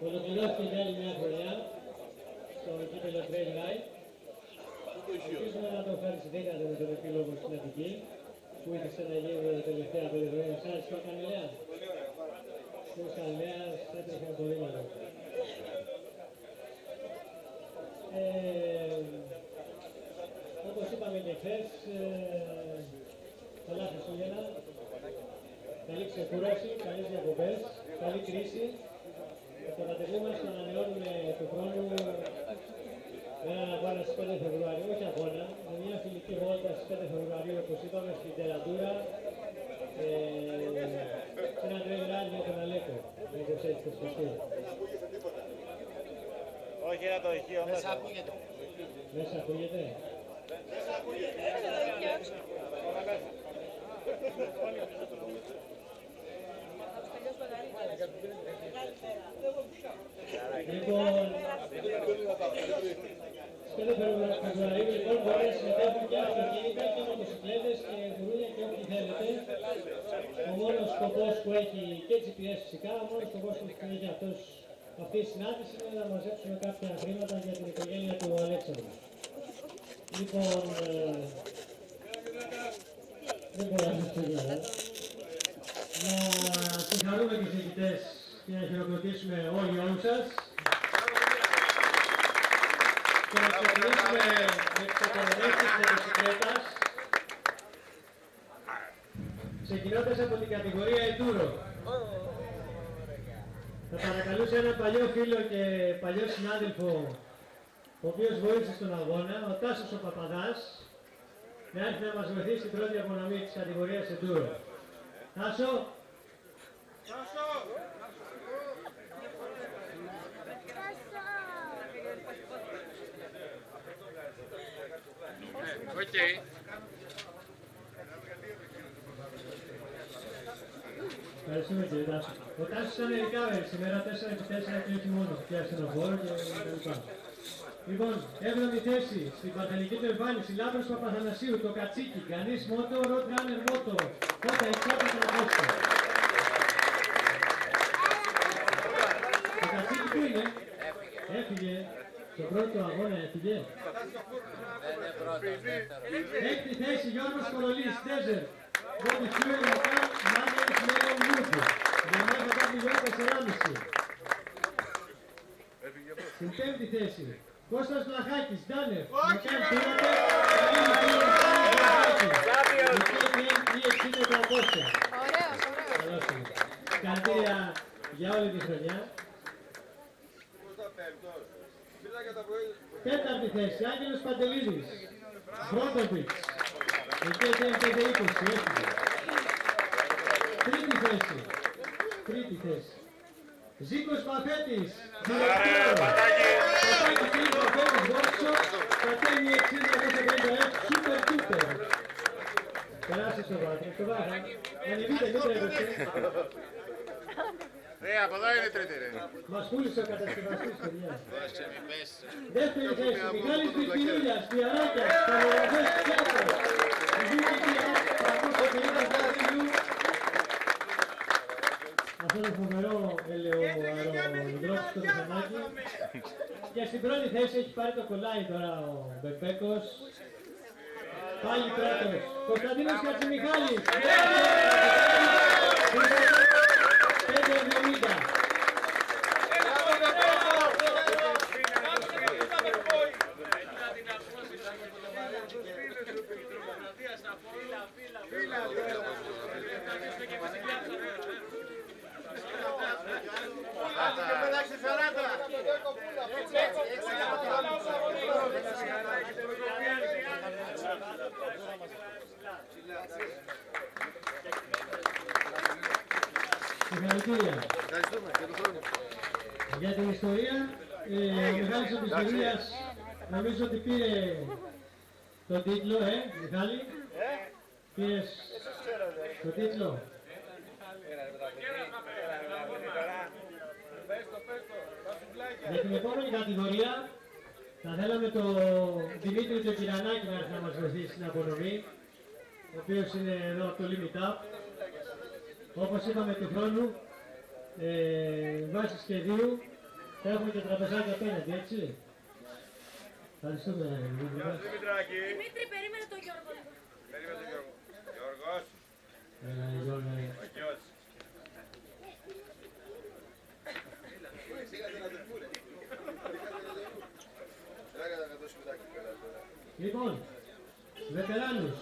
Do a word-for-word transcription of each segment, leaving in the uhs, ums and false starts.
Ολοκληρώθηκε για άλλη μια χρονιά στο κύπελλο Trail Ride. Ελπίζουμε να το ευχαριστηθήκατε με τον επίλογο στην Αττική, που ήθελε να γίνει τα τελευταία πέντε χρόνια. Σας άρεσε ο Κανελέας. Ο Κανελέας έτρεχε από δίματο. Ε, όπως είπαμε και χθες, ε, καλά Χριστούγεννα, καλή ξεκούραση, καλές διακοπές, καλή κρίση. Το ραντεβού μας το ανανεώνουμε του χρόνου με έναν αγώνα στις πέντε Φεβρουαρίου, όχι αγώνα, με μια φιλική βόλτα στις πέντε Φεβρουαρίου, όπως είπαμε, στην Τεραντούρα, ε, σε ένα Trail Ride για τον Αλέκο, όπως έτσι το σκεφτεί. Όχι, ένα το ηχείο μέσα. Μέσα ακούγεται. Μέσα ακούγεται. Μέσα ακούγεται. Λοιπόν, πέντε Φεβρουαρίου λοιπόν μπορεί να συμμετέχουν και αυτοκίνητα και μοτοσυκλέτες και γουρούνια και ό,τι θέλετε. Ο μόνος σκοπός που έχει και τζι πι ες φυσικά, ο μόνος σκοπός που έχει αυτός, αυτή η συνάντηση είναι να μαζέψουμε κάποια χρήματα για την οικογένεια του Αλέξανδρου. Λοιπόν, ε, δεν μπορώ να σας πω για να συγχαρούμε τους νικητές και να χειροκροτήσουμε όλοι όλους σας. Και να ξεκινήσουμε με τις απονομές της μοτοσυκλέτας, ξεκινώντας από την κατηγορία Enduro. Θα παρακαλούσα έναν παλιό φίλο και παλιό συνάδελφο, ο οποίος βοήθησε στον αγώνα, ο Τάσος ο Παπαδάς, να έρθει να μας βοηθήσει στην πρώτη απονομή της κατηγορίας Enduro. Τάσο! Τάσο! Οκ. Ευχαριστούμε κύριε Τάσο. Ο Τάσος ήταν recovery σήμερα τέσσερα επί τέσσερα και όχι μόνο και ασθενοφόρο και λοιπά. Λοιπόν, έβδομη θέση στην παντελική του εμφάνιση, Λάμπρος Παπαθανασίου, το Κατσίκι, Κανείς Μότο, Road Runner Μότο, Κότα εξάπτα τραπέζια. Το Κατσίκι που είναι, έφυγε, στον πρώτο αγώνα έφυγε. Έκτη θέση, Γιώργος Κορολής, Desert, Body Fuel, Μακάν, Μάγερης, Μέγον Μούρκου, Γεμάτα Κάπλιγιό τεσσεράμισι. Στην πέμπτη θέση, Κώστας Βλαχάκης, Ντάνεφ, Μακάν Πήρατε, Καλίνη Πήρατε, Βλαχάκη, η εξήντα τριακόσια. Ωραίος, ωραίος. Συγχαρητήρια για όλη τη χρονιά. Τέταρτη θέση, Άγγελος Παντελίδης, Μπρόντοβιτς, εκεί έκανε πέντε είκοσι, έφυγε. Τρίτη θέση, τρίτη θέση, Ζήκος Παφέτης, Ζηλευτέρος, Πατάκης Ζήκος Παφέτης, Workshop, Κατέμι εξήντα τέσσερα F, Super Duper. Περάσε στο βάθρο, στο βάθρο, ανεβείτε, μην τρέχετε. Ρε, από εδώ είναι τρίτη ρε. Μας πούλησε ο κατασκευαστής, παιδιά. Δεύτερη θέση, Μιχάλης Μπιχτηρούλιας, Πιαράκιας, Σταυρογραφές, Πιάτρας, Ζούκη Πιάτρας, τριακόσια πενήντα κιλού. Αυτό το φοβερό ελαιοαεροδρόμιο στο Θεσσαλονίκη. Και στην πρώτη θέση έχει πάρει το κολλάι τώρα ο Μπεμπέκος. Πάλι πρώτος, Κωνσταντίνος Κατσιμιχάλης. πέντε εβδομήντα. Συγχαρητήρια. Για την ιστορία, ε, ο Μιχάλης Οπιστερίας νομίζω ότι πήρε τον τίτλο, ε, Μιχάλη. Πήρες τον τίτλο. Για την επόμενη κατηγορία θα θέλαμε τον Δημήτρη τον Κυρανάκη να έρθει να μας βοηθήσει στην απονομή, ο οποίος είναι εδώ από το Limit Up. Όπως είπαμε του χρόνου, ε, βάσει σχεδίου Θα έχουμε και τραπεζάκι απέναντι, έτσι. Ευχαριστούμε, Δημήτρη. Δημητράκη. Δημήτρη, περίμενε τον Γιώργο. Περίμενε τον Γιώργο. Γιώργος. Έλα, Γιώργο. Ο γιος. Λοιπόν, βετεράνους.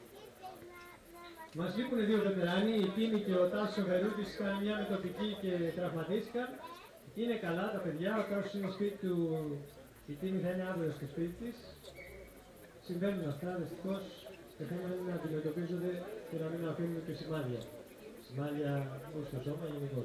Μας λείπουν δύο βετεράνοι, η Τίμη και ο Τάσος Βερούτης κάνουν μια μετοπική και τραυματίστηκαν. Είναι καλά τα παιδιά, ο Τάσος είναι σπίτι του, η Τίμη θα είναι αύριο στο σπίτι της. Συμβαίνουν αυτά, δυστυχώς, το θέμα είναι να αντιμετωπίζονται και να μην αφήνουν και σημάδια. Σημάδια όχι στο σώμα, γενικώς.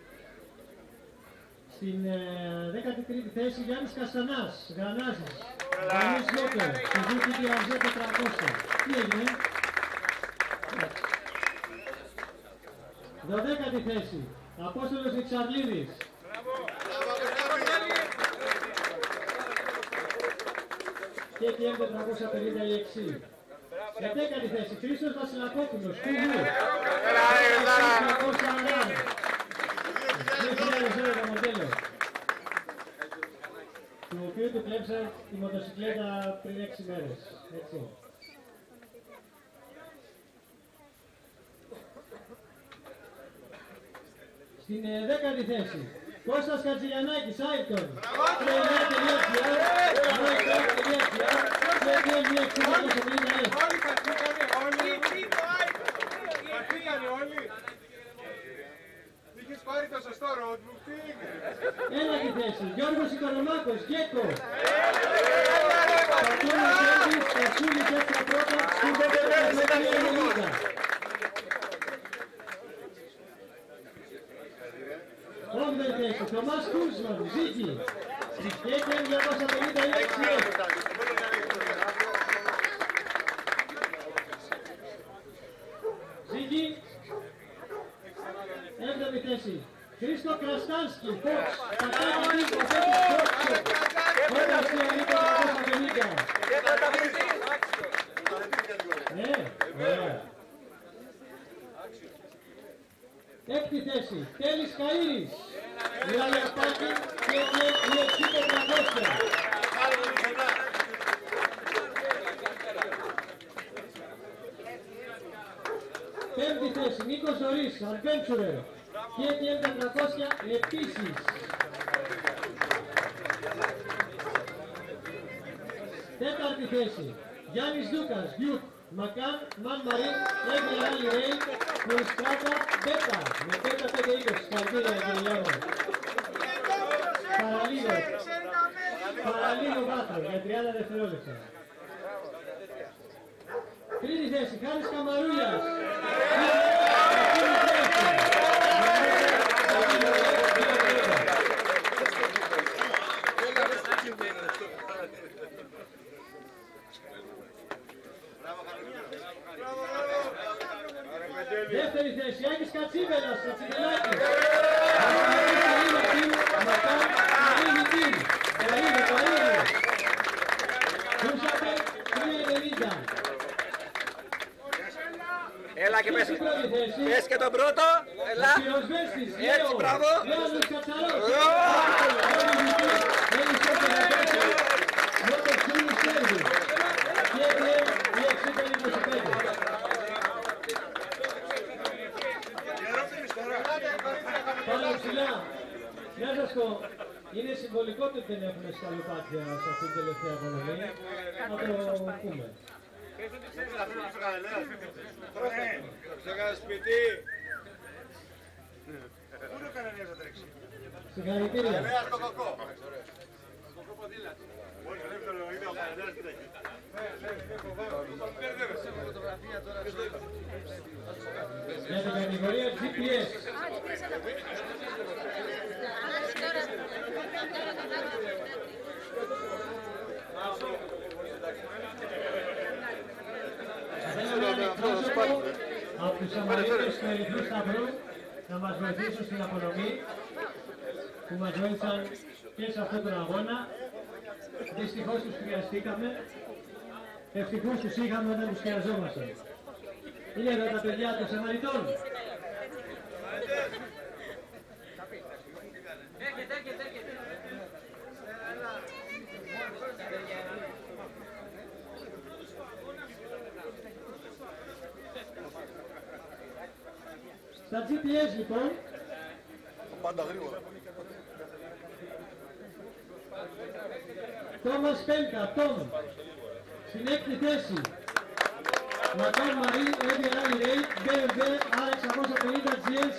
Στην ε, δέκατη τρίτη θέση Γιάννης Καστανάς, Γρανάζης, Γιάννης Λόπερ, το Ζούκι Διαζέ τετρακόσια. Τι έγινε? δωδέκατη θέση, Απόστολος Εξαρλίδης. Και τι εμ τετρακόσια πενήντα η εξή. έντεκατη θέση, Χρήστος Βασιλακόπουλος, Κουβού. τετρακόσια αράν. δύο χιλιάδες ευρώ μοντέλο. Του οποίου του κλέψα τη μοτοσυκλέτα πριν έξι μέρες. Έτσι. Στην δέκατη θέση, Κώστας Κατζηλιανάκης, Άικτον. Είχες πάρει το σωστό roadbook, τι είναι? Ένατη θέση, Γιώργος Οικονομάκος, Γκέκο. Πατώνας Έμπης, Κασούλης έξτρα πρώτα, στην πεντακόσια. Όγδοη θέση, Θωμάς Κούσμαν, Ζήκη. Και και διακόσια πενήντα έξι. Ζήκη. Έβδομη θέση, Χρήστο Κραστάνσκι, Φόξ. Πατάκη Νίκο, Φέτης Φόξο. Φώτας και Νίκο διακόσια πενήντα. Ναι, ωραία. Έκτη θέση, Τέλης Καΐρης, Λιαλιαπάκη και η εξή τετρακόσια. Πέμπτη θέση, Νίκος Ζωρής, Adventurer και η εμ τετρακόσια επίσης. Τέταρτη θέση, Γιάννης Δούκας, Γιούτ, Μακάν, Μαν Μαρίν, Εύη Άλλη Ρέι, Μουριστράτα, Μπέτα, με πέντε πέντε είκοσι, καρδίλια κύριε Γιώργο. Παραλίγο, παραλίγο βάθρο για τριάντα δευτερόλεπτα. Τρίτη θέση, Χάρης Καμαρούλιας. Δεύτερη θέση, Άγγις Κατσίβελας, Κατσιβελάκης. Έλα και πες, πες και τον πρώτο, έλα, έτσι, μπράβο. Πάμε ψηλά. Να σας πω, είναι συμβολικό ότι δεν έχουμε σκαλοπάτια σε αυτή την τελευταία απονομή. Να το πούμε. Σε κάνα σπίτι. Πού είναι ο κανένας να τρέξει? Συγχαρητήρια. Κανένας στο κοκό. Μόλις δεύτερο είναι ο κανένας τι τρέχει. Για την κατηγορία τζι πι ες. Από τους Σαμαρίτες του Ερυθρού Σταυρού να μας βοηθήσουν στην απονομή που μας βοήθησαν και σε αυτόν τον αγώνα. Δυστυχώς τους χρειαστήκαμε, ευτυχώς τους είχαμε όταν τους χρειαζόμασταν. Είναι εδώ τα παιδιά των Σαμαριτών. Έρχεται, έρχεται, έρχεται. Στα τζι πι ες λοιπόν, Πάντα γρήγορα. Τόμας Πένκα, Τόμ, στην έκτη θέση. Μακάρ Μαρή, Εύη Ράλι Ρέιτ, μπι εμ ντάμπλιου αρ εξακόσια πενήντα τζι ες.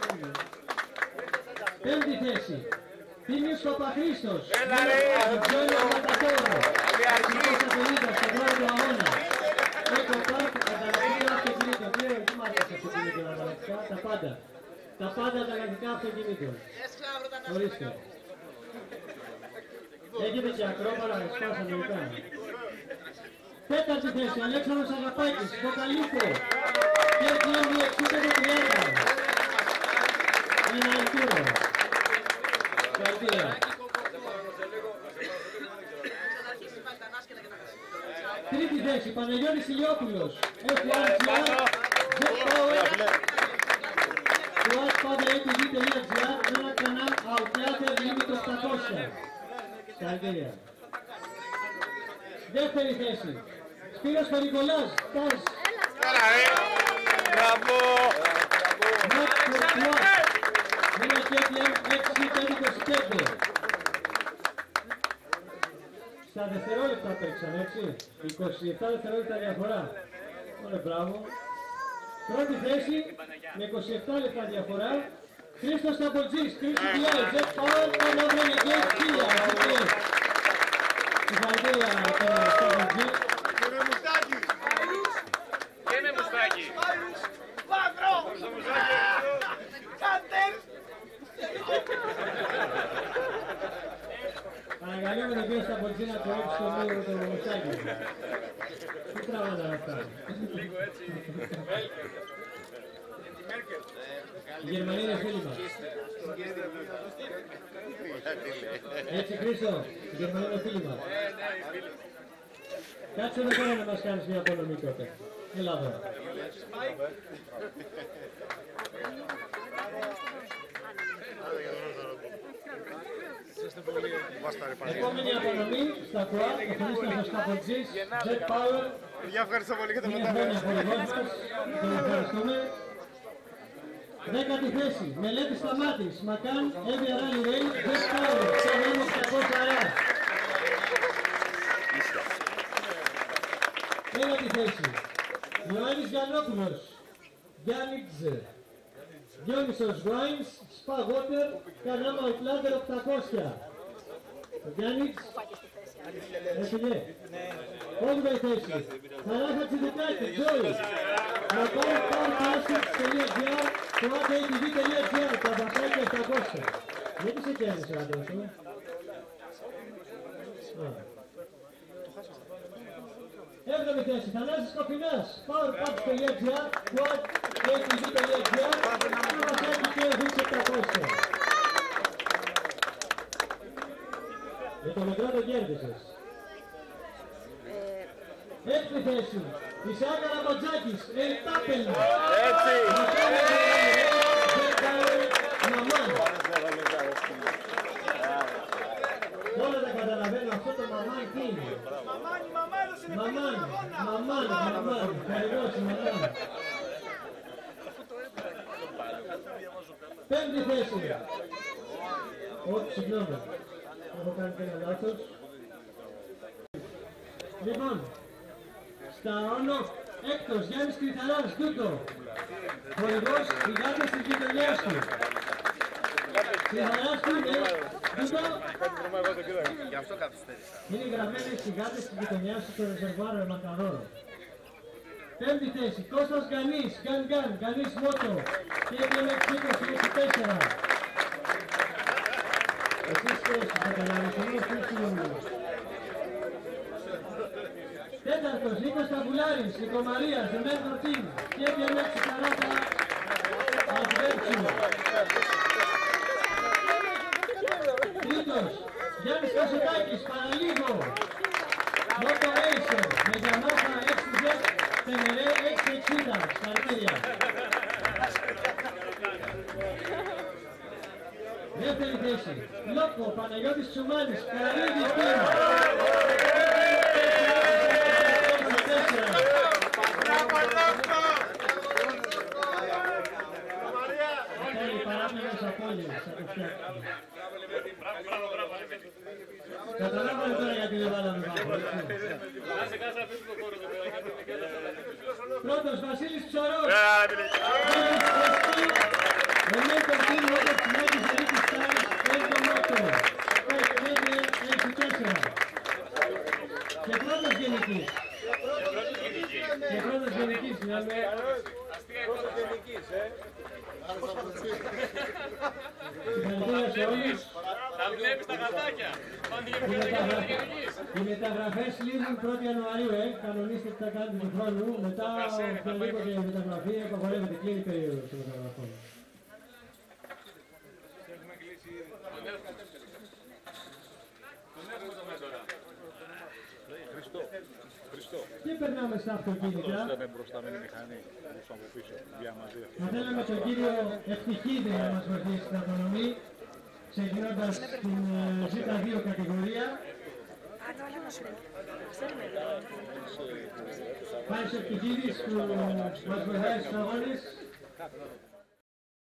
Πέμπτη θέση. Τίμιος Παπαχρήστος, Τζόνιο Ματατόρο, εξακόσια πενήντα στον πρώτο αγώνα. Έκο Πάρκ, ανταλλακτικά αυτοκινήτων. Τι ερωτήματα σε αυτοκινήτων ανταλλακτικά, τα πάντα. Τα πάντα ανταλλακτικά αυτοκινήτων. Ορίστε. Έχετε και ακρόπαρα, σπάσαμε μετά. Τέταρτη θέση, Αλέξανδρος Αγαπάκης, Βοκαλίπο, και κλέβει εξήντα τριάντα. Ένα αλτούρο. Καλτήρα. Τρίτη θέση, Παναγιώτης Ηλιόπουλος, εφ ουάν τζι αρ, Jet Power, Watch Power έι πι βι τελεία τζι αρ, ένα κανάλ Outlander Limit οκτακόσια. Καλτήρα. Δεύτερη θέση, Σπύρος Περικολάς, Τάζ. Έλα ρε! Μπράβο! Ματ Κορτουάς, ένα κέι τι εμ έξι πέντε είκοσι πέντε. Στα δευτερόλεπτα παίξαν, έτσι. είκοσι επτά δευτερόλεπτα διαφορά. Ωραία, μπράβο. Πρώτη θέση, με είκοσι επτά λεπτά διαφορά. Χρήστος Ταμποτζής, Χρήστος Τιλάη, Jet Power, πάνω από εννιά χίλια. Συγχαρητήρια, κύριε Ταμποτζή. Και με μουστάκι. Και με μουστάκι. Πάτρο. Κάντερ. Παρακαλούμε τον κύριο Σταμποτζή να κορέψει το μύρο το μουστάκι. Τι τραβάνε αυτά. Λίγο έτσι. Οι Γερμανοί είναι φίλοι μας. Έτσι Χρήστο, οι Γερμανοί είναι φίλοι μας. Κάτσε εδώ πέρα να μας κάνεις μια απονομή τότε. Έλα εδώ. Επόμενη απονομή στα Κουάτ, ο Χρήστος Σταμποτζής, Jet Power. Παιδιά, ευχαριστώ πολύ για το Είναι μετάβαση. χρόνια χορηγός μας, τον ευχαριστούμε. Δέκατη θέση, Μελέτης Σταμάτης, Μακάν, Εύη Ράλι Ρέιτ, Jet Power, Ξενέμο οκτακόσια αρά. Ένατη θέση, Ιωάννης Γιαννόπουλος, Γιάννιτζ, Διόνυσος Γουάινς, Spa Water, Κανάμα Outlander οκτακόσια. Ο Γιάννιτζ, έφυγε. Όγδοη θέση, Χαράχα Τσιδικάκη, Τζόι, Μακάρι Powerclassics τελεία τζι αρ, Κουάτ έι πι βι τελεία τζι αρ, τα μπασάκια οκτακόσια. Γιατί σε κέρδισε ο άντρας σου? Έβδομη θέση, Θανάσης Κοφινάς, Powerpatch τελεία τζι αρ, Κουάτ έι πι βι τελεία τζι αρ, τα μπασάκια και ο Βίξ οκτακόσια. Για το μικρό το κέρδισες. Έκτη θέση, Ισάκα Ραμπατζάκης, Ελτάπελ. Έτσι! Μαμάν. Όλα τα καταλαβαίνω, αυτό το μαμάν τι είναι. Μαμάν, μαμάν, μαμάν, χαρηγός, μαμάν. Πέμπτη θέση. Όχι, συγγνώμη. Έχω κάνει και ένα λάθος. Λοιπόν, στα όνο, έκτος, Γιάννης Κρυθαράς, Τούτο. Χορηγός, γιγάντες της γειτονιάς του. Κρυθαράς του είναι, Τούτο. Γι' αυτό καθυστέρησα. Είναι γραμμένες γιγάντες της γειτονιάς του στο ρεζερβάρο Μακαρόνο. Πέμπτη θέση, Κώστας Γκανής, Γκαν Γκαν, Γκανής Μότο. Και έπαιρνε είκοσι είκοσι τέσσερα. Εσείς θέσεις, θα καταλαβαίνεις, εμείς τι Τέταρτος, Νίκος Ταβουλάρης, Νικομαρίας, The Mentor Team, και έπαιρνε έξι σαράντα Adventure. Τρίτος, Γιάννης Κασοτάκης, Παραλίγο, Moto Racer, με Yamaha έξι τζετ, Teneré έξι εξήντα, συγχαρητήρια. Δεύτερη θέση, Λόκο, Παναγιώτης Τσουμάνης, Καραλίδης Team. παράπλευρες απώλειες θα το φτιάξουμε. Καταλάβαμε τώρα γιατί δεν βάλαμε βάθο. Πρώτος Βασίλης Ψωρός. The mentor team Roberts Nike Elite Stars Elton Motto πέντε έξι τέσσερα. Και πρώτος γενικής. Και πρώτος γενικής να με... Πρώτος γενικής, ε. Συγχαρητήρια σε όλους. Τα βλέπεις τα γατάκια. Πάνε για πιο γενικής. Οι μεταγραφές λήγουν πρώτη Ιανουαρίου, ε. Κανονίστε τι θα κάνετε του χρόνου. Μετά οποιαδήποτε μεταγραφή απαγορεύεται, κλείνει η περίοδος των μεταγραφών. Χριστό. Χριστό. Και περνάμε στα αυτοκίνητα. Δεν μπροστά με τη μηχανή. Μπροστά από πίσω. Διαμαζία. Θα θέλαμε τον κύριο Ευτυχίδη να μας βοηθήσει στην απονομή, ξεκινώντας την ζήτα δύο κατηγορία. Πάει ο Ευτυχίδης που μας βοηθάει στους αγώνες.